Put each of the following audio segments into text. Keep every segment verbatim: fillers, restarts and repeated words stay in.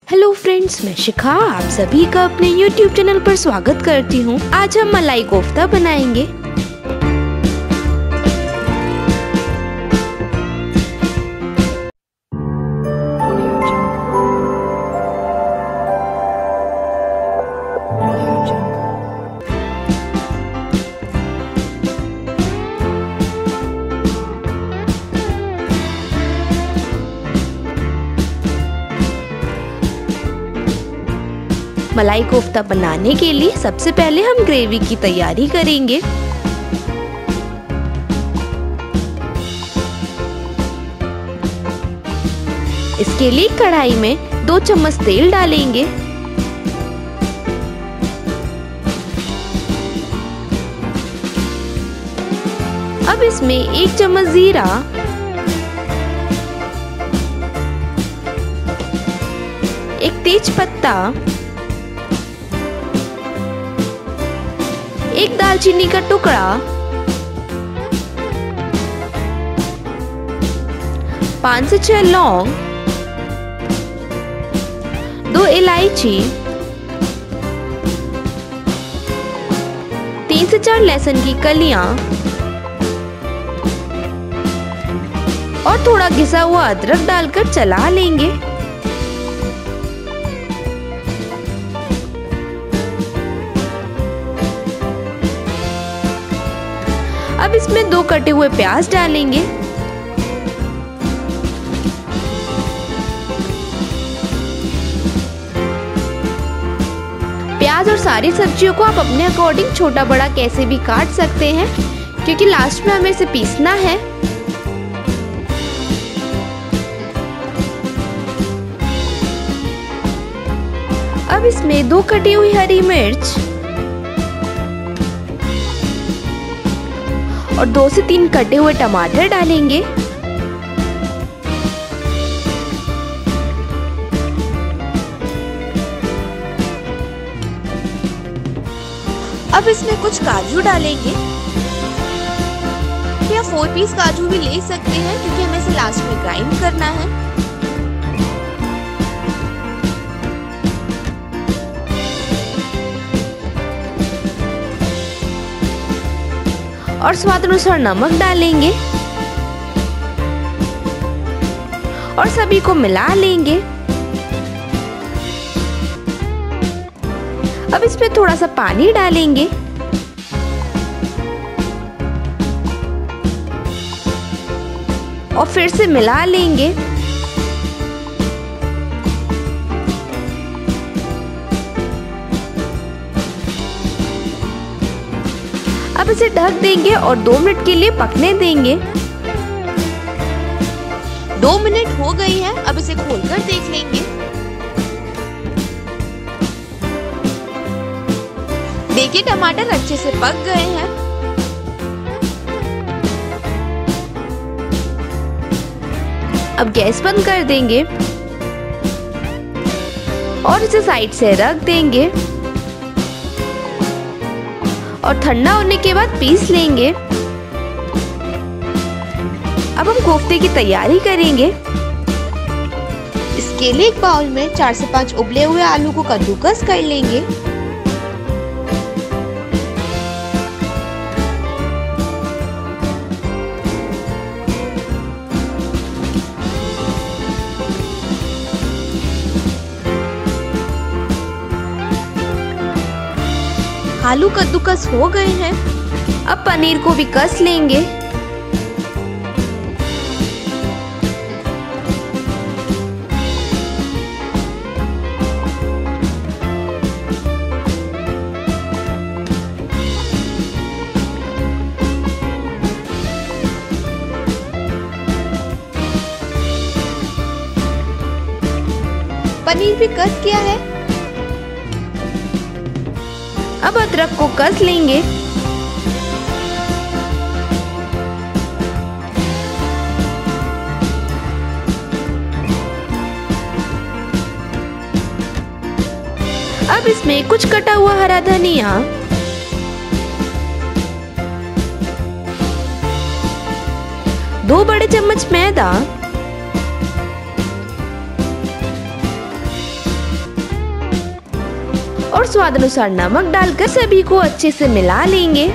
Hello friends, मैं शिखा आप सभी का अपने यूट्यूब चैनल पर स्वागत करती हूँ। आज हम मलाई कोफ्ता बनाएंगे। मलाई कोफ्ता बनाने के लिए सबसे पहले हम ग्रेवी की तैयारी करेंगे। इसके लिए कढ़ाई में दो चम्मच तेल डालेंगे। अब इसमें एक चम्मच जीरा, एक तेज पत्ता, एक दालचीनी का टुकड़ा, पांच से छह लौंग, दो इलायची, तीन से चार लहसुन की कलियां और थोड़ा घिसा हुआ अदरक डालकर चला लेंगे। अब इसमें दो कटे हुए प्याज डालेंगे। प्याज और सारी सब्जियों को आप अपने अकॉर्डिंग छोटा बड़ा कैसे भी काट सकते हैं, क्योंकि लास्ट में हमें इसे पीसना है। अब इसमें दो कटी हुई हरी मिर्च और दो से तीन कटे हुए टमाटर डालेंगे। अब इसमें कुछ काजू डालेंगे या फोर पीस काजू भी ले सकते हैं, क्योंकि हमें इसे लास्ट में ग्राइंड करना है। और स्वाद अनुसार नमक डालेंगे और सभी को मिला लेंगे। अब इसमें थोड़ा सा पानी डालेंगे और फिर से मिला लेंगे। अब इसे ढक देंगे और दो मिनट के लिए पकने देंगे। दो मिनट हो गई है, अब इसे खोलकर देख लेंगे। देखिए टमाटर अच्छे से पक गए हैं। अब गैस बंद कर देंगे और इसे साइड से रख देंगे और ठंडा होने के बाद पीस लेंगे। अब हम कोफ्ते की तैयारी करेंगे। इसके लिए एक बाउल में चार से पांच उबले हुए आलू को कद्दूकस कर लेंगे। आलू कद्दूकस हो गए हैं। अब पनीर को भी कस लेंगे। पनीर भी कस किया है। अब अदरक को कस लेंगे। अब इसमें कुछ कटा हुआ हरा धनिया, दो बड़े चम्मच मैदा, और स्वाद अनुसार नमक डालकर सभी को अच्छे से मिला लेंगे।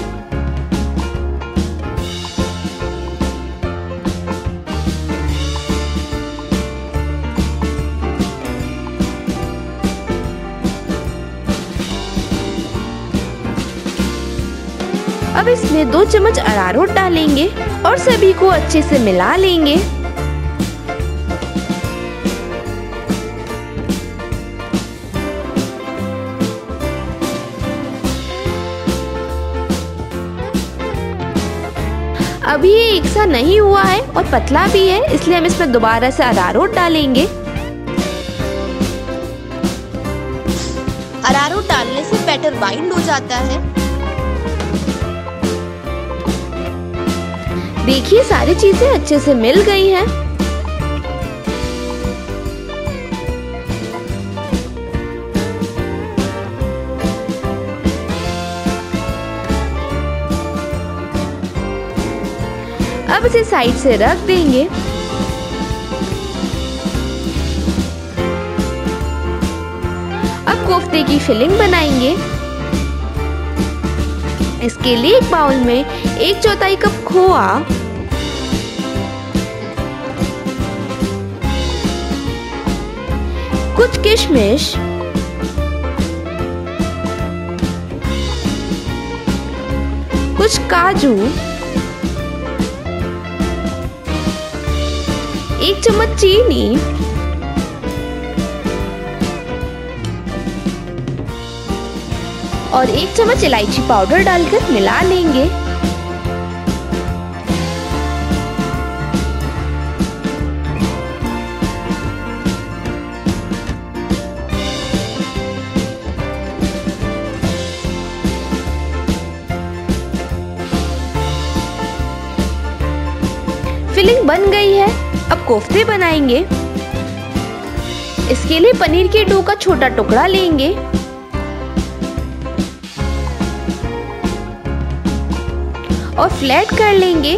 अब इसमें दो चम्मच अरारोट डालेंगे और सभी को अच्छे से मिला लेंगे। अभी ये एक सा नहीं हुआ है और पतला भी है, इसलिए हम इसमें दोबारा से अरारोट डालेंगे। अरारोट डालने से बैटर बाइंड हो जाता है। देखिए सारी चीजें अच्छे से मिल गई हैं। अब इसे साइड से रख देंगे। अब कोफ्ते की फिलिंग बनाएंगे। इसके लिए एक बाउल में एक चौथाई कप खोआ, कुछ किशमिश, कुछ काजू, एक चम्मच चीनी और एक चम्मच इलायची पाउडर डालकर मिला लेंगे। फिलिंग बन गई है। अब कोफ्ते बनाएंगे। इसके लिए पनीर के डो का छोटा टुकड़ा लेंगे और फ्लैट कर लेंगे।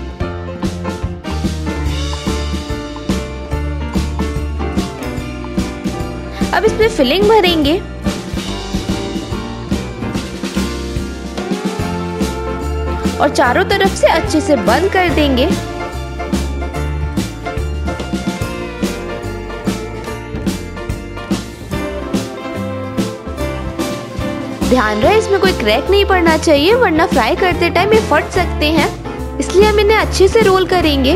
अब इसमें फिलिंग भरेंगे। और चारों तरफ से अच्छे से बंद कर देंगे। ध्यान रहे इसमें कोई क्रैक नहीं पड़ना चाहिए, वरना फ्राई करते टाइम ये फट सकते हैं, इसलिए हम इन्हें अच्छे से रोल करेंगे।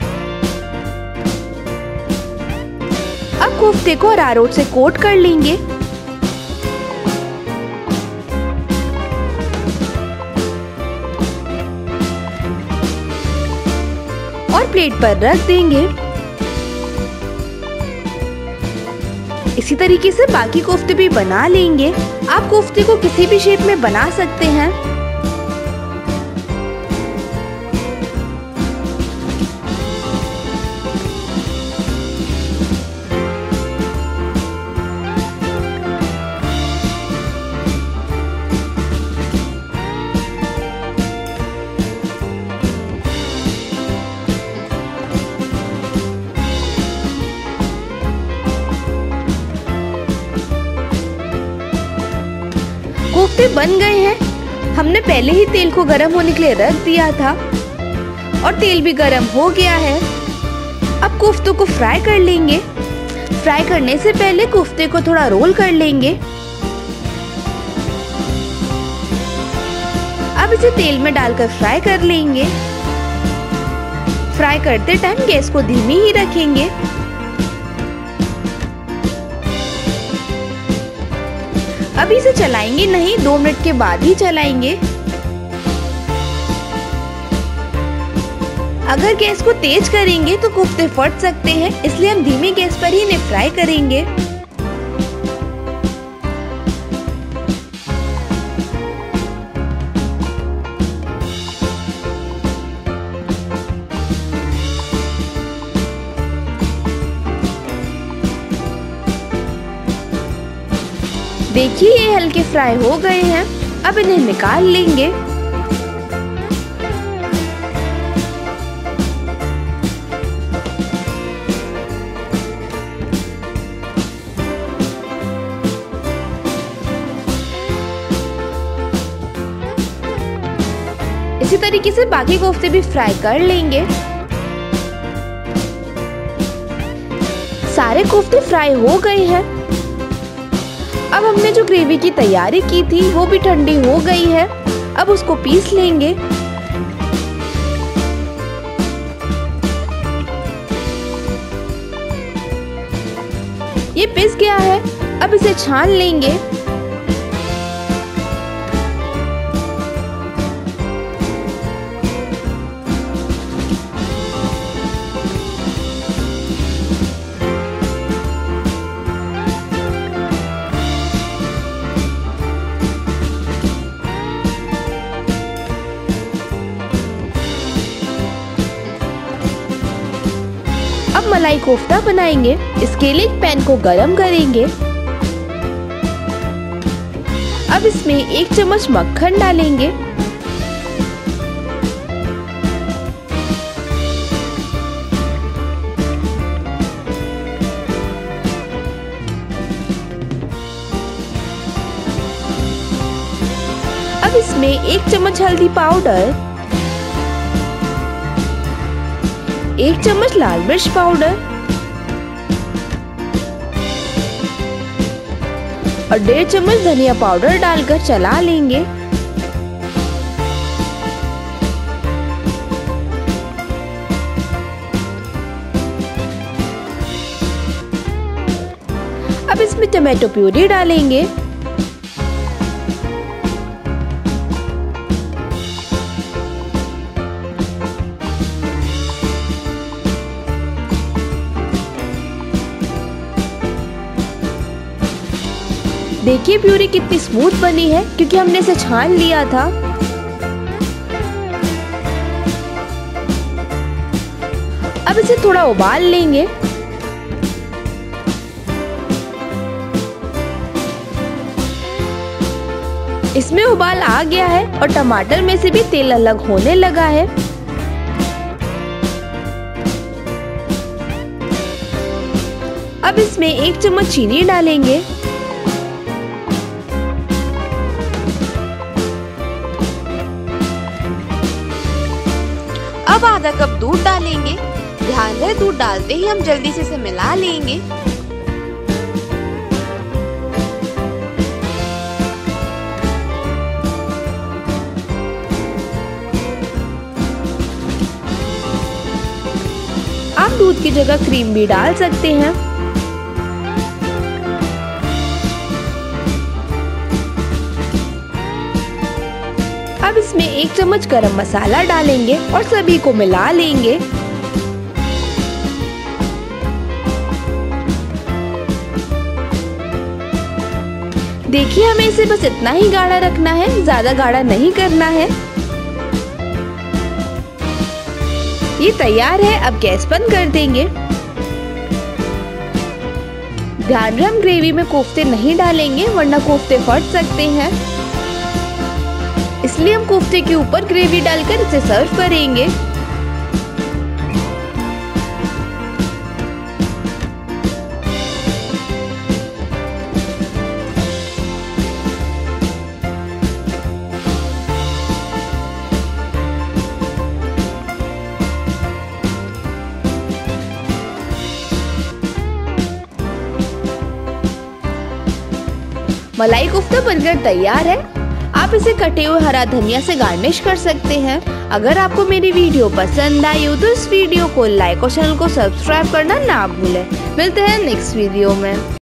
अब कोफ्ते को अरारोट से कोट कर लेंगे। और प्लेट पर रख देंगे। इसी तरीके से बाकी कोफ्ते भी बना लेंगे। आप कोफ्ते को किसी भी शेप में बना सकते हैं। कोफ्ते बन गए हैं। हमने पहले ही तेल को गर्म होने के लिए रख दिया था और तेल भी गर्म हो गया है। अब कोफ्तों को फ्राई कर लेंगे। फ्राई करने से पहले कोफ्ते को थोड़ा रोल कर लेंगे। अब इसे तेल में डालकर फ्राई कर लेंगे। फ्राई करते टाइम गैस को धीमी ही रखेंगे। अभी इसे चलाएंगे नहीं, दो मिनट के बाद ही चलाएंगे। अगर गैस को तेज करेंगे तो कोफ्ते फट सकते हैं, इसलिए हम धीमी गैस पर ही इन्हें फ्राई करेंगे। देखिए ये हल्के फ्राई हो गए हैं। अब इन्हें निकाल लेंगे। तरीके से बाकी कोफ्ते भी फ्राई कर लेंगे। सारे कोफ्ते फ्राई हो गए हैं। अब हमने जो ग्रेवी की तैयारी की थी वो भी ठंडी हो गई है। अब उसको पीस लेंगे। ये पिस गया है। अब इसे छान लेंगे। अब मलाई कोफ्ता बनाएंगे। इसके लिए एक पैन को गरम करेंगे। अब इसमें एक चम्मच मक्खन डालेंगे। अब इसमें एक चम्मच हल्दी पाउडर, एक चम्मच लाल मिर्च पाउडर और डेढ़ चम्मच धनिया पाउडर डालकर चला लेंगे। अब इसमें टमाटो प्यूरी डालेंगे। देखिए प्यूरी कितनी स्मूथ बनी है क्योंकि हमने इसे छान लिया था। अब इसे थोड़ा उबाल लेंगे। इसमें उबाल आ गया है और टमाटर में से भी तेल अलग होने लगा है। अब इसमें एक चम्मच चीनी डालेंगे। अब आधा कप दूध डालेंगे। ध्यान रहे दूध डालते ही हम जल्दी से इसे मिला लेंगे। आप दूध की जगह क्रीम भी डाल सकते हैं। अब इसमें एक चम्मच गरम मसाला डालेंगे और सभी को मिला लेंगे। देखिए हमें इसे बस इतना ही गाढ़ा रखना है, ज्यादा गाढ़ा नहीं करना है। ये तैयार है। अब गैस बंद कर देंगे। ध्यान रहे हम ग्रेवी में कोफ्ते नहीं डालेंगे वरना कोफ्ते फट सकते हैं, इसलिए हम कोफ्ते के ऊपर ग्रेवी डालकर इसे सर्व करेंगे। मलाई कोफ्ता बनकर तैयार है। आप इसे कटे हुए हरा धनिया से गार्निश कर सकते हैं। अगर आपको मेरी वीडियो पसंद आई हो तो इस वीडियो को लाइक और चैनल को सब्सक्राइब करना ना भूलें। मिलते हैं नेक्स्ट वीडियो में।